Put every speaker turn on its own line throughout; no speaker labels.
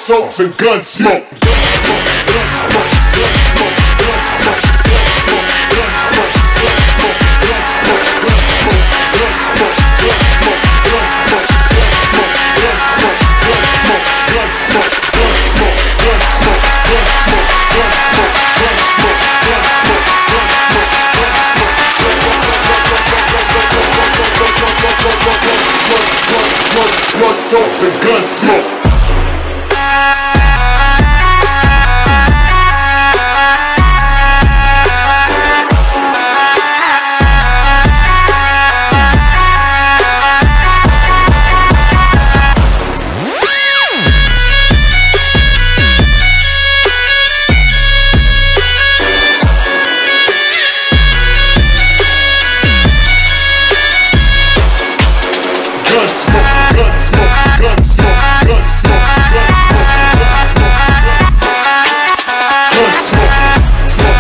salts and gun smoke. Blood, salts and gun smoke. Gun smoke, gun smoke, gun smoke, gun smoke, gun smoke, gun smoke, gun smoke,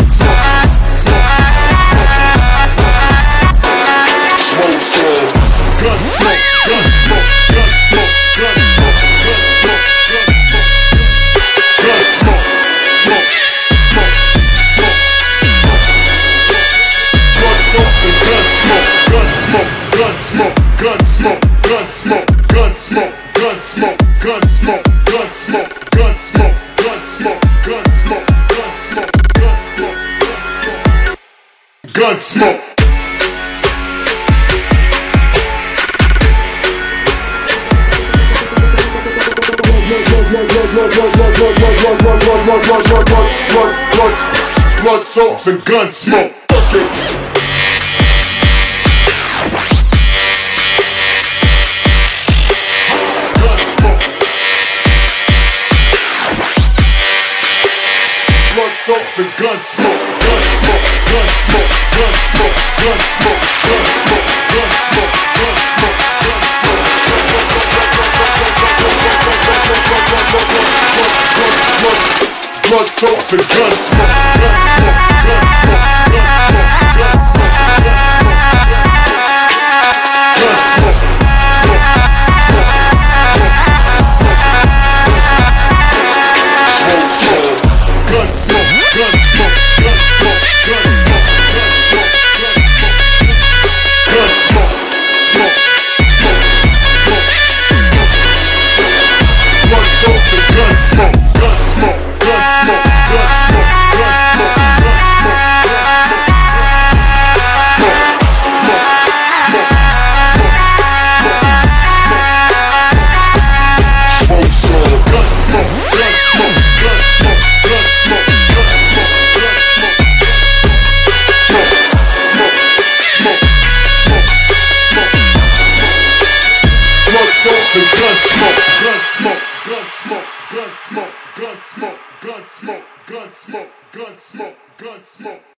smoke, smoke, gun smoke, gun smoke, gun smoke, gun smoke, gun smoke, gun smoke, smoke, smoke, smoke, blood, salts and gun smoke, gun smoke, gun smoke. Gun smoke, gun smoke, gun smoke, gun smoke, gun smoke, gun smoke, gun smoke, gun smoke, gun smoke, gun smoke, gun smoke, gun smoke. Blood, salts and gun smoke. Blood, salts and gun smoke, gun smoke, gun smoke, gun smoke, gun smoke, gun smoke, gun smoke, gun smoke, gun smoke. Blood, salts and gun smoke, gun smoke, gun smoke, gun smoke, gun smoke, gun smoke, gun smoke, gun smoke, gun smoke, gun smoke, gun smoke, smoke, smoke, smoke, blood, salts and gun smoke, gun smoke, gun smoke, gun smoke, gun smoke, gun smoke, salts and gun smoke, gun smoke, gun smoke, gun smoke, gun smoke, gun smoke, gun smoke, gun smoke, gun smoke.